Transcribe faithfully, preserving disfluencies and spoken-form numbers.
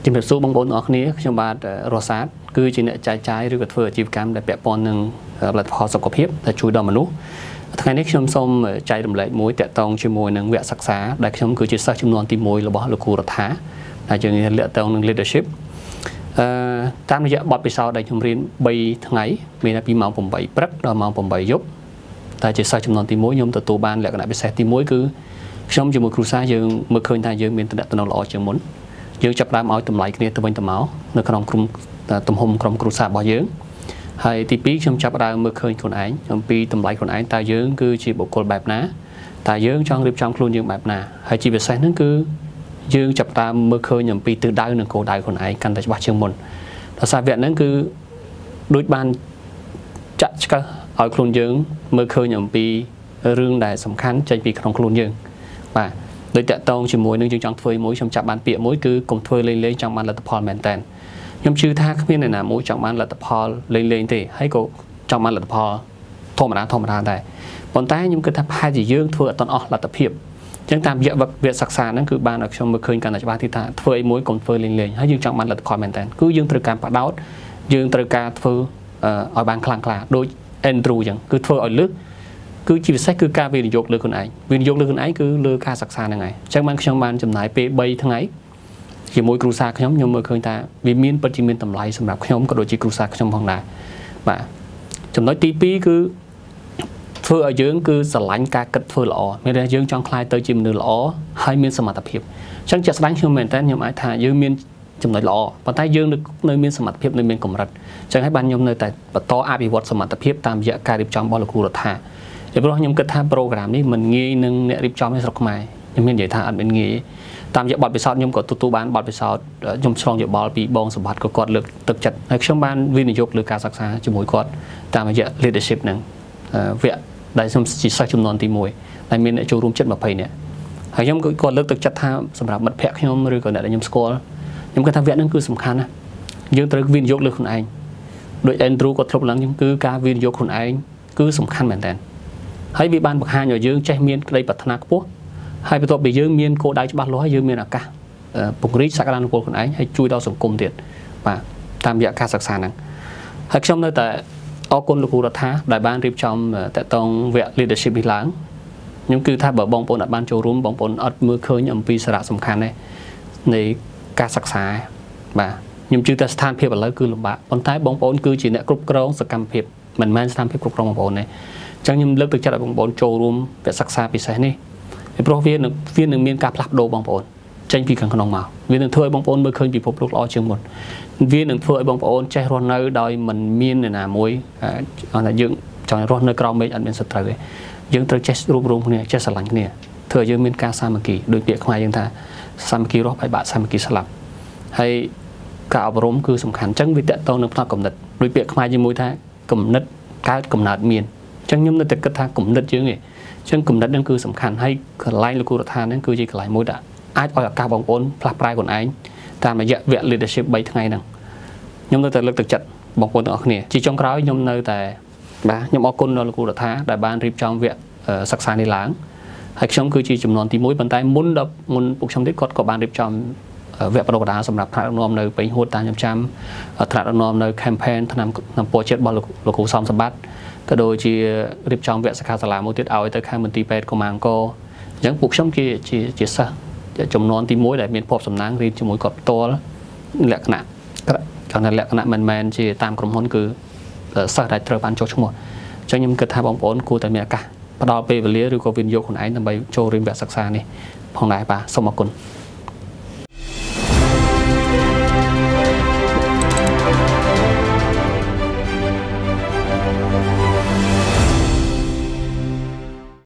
ជំរាបសួរបងប្អូនអរគ្នាខ្ញុំបាទរស់សាទគឺជាអ្នកចែកចាយឬក៏ធ្វើអាជីវកម្មដែលពាក់ព័ន្ធនឹងផលិតផលសុខភាពដែលជួយដល់មនុស្សថ្ងៃនេះខ្ញុំសូមចែករំលែកមួយតាក់ទងជាមួយនឹងវគ្គសិក្សាដែលខ្ញុំគឺជាសិស្សចំនួនទីមួយរបស់លោកគ្រូរដ្ឋាដែលយើងរៀនតាក់ទងនឹង leadership អឺតាមរយៈបទពិសោធន៍ដែលខ្ញុំរៀនបីថ្ងៃមានពីម៉ោងeightព្រឹកដល់ម៉ោងeightយប់តែជាសិស្សចំនួនទីមួយខ្ញុំទទួលបានលក្ខណៈពិសេសទីមួយគឺខ្ញុំជាមួយគ្រូសាស្ត្រយើងមើលឃើញថាយើងមានតំណែងល្អជាងមុនយើងចាប់ដើមឲ្យតម្លៃគ្នាទៅវិញទៅមកនៅក្នុងក្រុមទំហំក្រុមគ្រួសាររបស់យើងហើយទីពីរខ្ញុំចាប់ដើមមើលឃើញខ្លួនឯងអំពីតម្លៃខ្លួនឯងតើយើងគឺជាបុគ្គលបែបណាតើយើងចង់រៀបចំខ្លួនយើងបែបណាហើយជាពិសេសហ្នឹងគឺយើងចាប់ដើមមើលឃើញអំពីទិសដៅនិងគោលដៅខ្លួនឯងកាន់តែច្បាស់ជាងមុនដោយសារវគ្គហ្នឹងគឺដូចបានចាក់ឆ្កឹះឲ្យខ្លួនយើងមើលឃើញអំពីរឿងដែលសំខាន់ចេញពីក្នុងខ្លួនយើងបាទដោយតាក់ទងជាមួយនឹងយើងចង់ធ្វើមួយខ្ញុំចាប់បានពាក្យមួយគឺកុំធ្វើលេងលេងចង់បានលទ្ធផលមែនតើខ្ញុំជឿថាគ្មានអ្នកណាមួយចង់បានលទ្ធផលលេងលេងទេហើយក៏ចង់បានលទ្ធផលធម្មតាធម្មតាដែរប៉ុន្តែខ្ញុំគិតថាប្រហែលជាយើងធ្វើអត់ទាន់អស់លទ្ធភាពអញ្ចឹងតាមរយៈវគ្គសិក្សាហ្នឹងគឺបានឲ្យខ្ញុំមើលឃើញកាន់តែច្បាស់ទីថាធ្វើអីមួយកុំធ្វើលេងលេងហើយយើងចង់បានលទ្ធផលមែនតើគឺយើងត្រូវការបដោតយើងត្រូវការធ្វើឲ្យបានខ្លាំងក្លាដូច Andrew អញ្ចឹងគឺធ្វើឲ្យលើសគឺជាពិសេសគឺការវិនិយោគលើខ្លួនឯងវិនិយោគលើខ្លួនឯងគឺលើការសិក្សាហ្នឹងហើយអញ្ចឹងបានខ្ញុំបានចំណាយពេលthreeថ្ងៃជាមួយគ្រូសាស្ត្រខ្ញុំខ្ញុំមើលឃើញថាវាមានពិតជាមានតម្លៃសម្រាប់ខ្ញុំក៏ដូចជាគ្រូសាស្ត្រខ្ញុំផងដែរបាទចំណុចទីtwoគឺធ្វើឲ្យយើងគឺស្រឡាញ់ការគិតធ្វើល្អមានន័យថាយើងចង់ក្លាយទៅជាមនុស្សល្អហើយមានសមត្ថភាពអញ្ចឹងជាក់ស្ដែងខ្ញុំមែនតើខ្ញុំអាចថាយើងមានចំណុចល្អប៉ុន្តែយើងនៅមានសមត្ថភាពនៅមានកម្រិតអញ្ចឹងហើយបានខ្ញុំនៅតែបន្តអភិវឌ្ឍសមត្ថភាពតាមរយៈការរៀបចំរបស់លោកគ្រូរដ្ឋាពីព្រោះខ្ញុំគិតថា program នេះមិនងាយនឹងអ្នករៀបចំនៅស្រុកខ្មែរខ្ញុំមាននិយាយថាអត់មានងាយតាមរយៈបទពិសោធន៍ខ្ញុំក៏ទទួលបានបទពិសោធន៍ខ្ញុំឆ្លងយោបល់ពីបងសម្បត្តិក៏គាត់លើកទឹកចិត្តហើយខ្ញុំបានវិនិយោគលើការសិក្សាជាមួយគាត់តាមរយៈ leadership ហ្នឹងវគ្គដែលខ្ញុំជាសិស្សចំនួនទីoneដែលមានអ្នកចូលរួមជិតtwentyនាក់ហើយខ្ញុំក៏គាត់លើកទឹកចិត្តថាសម្រាប់មិត្តភ័ក្តិខ្ញុំឬក៏អ្នកដែលខ្ញុំស្គាល់ខ្ញុំគិតថាវគ្គហ្នឹងគឺសំខាន់ណាស់យើងត្រូវវិនិយោគលើខ្លួនឯងដោយ Andrew គាត់ធ្លាប់ឡើងខ្ញុំគឺការវិនិយោគខ្លួនឯងគឺសំខាន់មែនតើហើយវាបានបង្ហាញឲ្យយើងចេះមានក្តីប្រាថ្នាខ្ពស់ហើយបន្ទាប់ពីយើងមានគោលដៅច្បាស់លាស់ហើយយើងមានឱកាសពង្រីកសក្តានុពលខ្លួនឯងហើយជួយដល់សង្គមទៀតបាទតាមរយៈការសិក្សាហ្នឹងហើយខ្ញុំនៅតែអរគុណលោកគ្រូរដ្ឋាដែលបានរៀបចំតកតងវគ្គ leadership នេះឡើងខ្ញុំគឺថាបើបងប្អូនអត់បានចូលរួមបងប្អូនអត់មើលឃើញអំពីសារៈសំខាន់នៃការសិក្សាបាទខ្ញុំជឿថាស្ថានភាពឥឡូវគឺលំបាកប៉ុន្តែបងប្អូនគឺជាអ្នកគ្រប់គ្រងសកម្មភាពមិនមែនស្ថានភាពគ្រប់គ្រងបងប្អូនទេអញ្ចឹងខ្ញុំលើកទឹកចិត្តឲ្យបងប្អូនចូលរួមវគ្គសិក្សាពិសេសនេះពីព្រោះវានឹងវានឹងមានការផ្លាស់ប្ដូរបងប្អូនចេញពីខាងក្នុងមកវានឹងធ្វើឲ្យបងប្អូនមើលឃើញពិភពលោកល្អជាងមុនវានឹងធ្វើឲ្យបងប្អូនចេះរស់នៅដោយមិនមាននរណាមួយអត់ថាយើងចង់រស់នៅក្រោមមេឃអត់មានសត្រូវទេយើងត្រូវចេះរួបរวมគ្នាចេះស្រឡាញ់គ្នាធ្វើឲ្យយើងមានការសាមគ្គីដោយពាក្យខ្មែរយើងថាសាមគ្គីរស់បែបបាក់សាមគ្គីស្លាប់ហើយការអប់រំគឺសំខាន់អញ្ចឹងវាតកតងនឹងផ្នត់គំនិតដោយពាក្យខ្មែរជាមួយថាគំនិតកើតកំណើតមានអញ្ចឹងខ្ញុំនៅតែគិតថាគំនិតយើងឯងអញ្ចឹងគំនិតហ្នឹងគឺសំខាន់ហើយកន្លែងលោកគ្រូរដ្ឋាហ្នឹងគឺជាកន្លែងមួយដែលអាចឲ្យឱកាសបងប្អូនផ្លាស់ប្រែខ្លួនឯងតាមរយៈវគ្គ leadership threeថ្ងៃហ្នឹងខ្ញុំនៅតែលើកទឹកចិត្តបងប្អូនទាំងអស់គ្នាជាចុងក្រោយខ្ញុំនៅតែបាទខ្ញុំអរគុណដល់លោកគ្រូរដ្ឋាដែលបានរៀបចំវគ្គសិក្សានេះឡើងហើយខ្ញុំគឺជាចំនួនទីoneប៉ុន្តែមុនដល់មុនពួកខ្ញុំទៀតគាត់ក៏បានរៀបចំវគ្គបណ្ដុះបណ្ដាលសម្រាប់ថ្នាក់ដឹកនាំនៅពេញហួតតាមខ្ញុំចាំថ្នាក់ដឹកនាំនៅ campaign ឆ្នាំឆ្នាំពលជាតិរបស់លោកគ្រូសំសម្បត្តិក៏ដូចជារៀបចំវគ្គសិក្ខាសាលាមួយទៀតឲ្យទៅខាងមន្ទីរពេទ្យកុមារអង្គរអញ្ចឹងពួកខ្ញុំជាជាជាសិស្សចំនួនទីoneដែលមានភ័ព្វសំណាងរៀនជាមួយគាត់ផ្ទាល់លក្ខណៈចង់ថាលក្ខណៈមិនមែនជាតាមក្រុមហ៊ុនគឺសិស្សដែលត្រូវបានចុះឈ្មោះអញ្ចឹងខ្ញុំគិតថាបងប្អូនគួរតែមានឱកាសផ្ដល់ពេលវេលាឬក៏វិនិយោគខ្លួនឯងដើម្បីចូលរៀនវគ្គសិក្សានេះផងដែរបាទសូមអរគុណ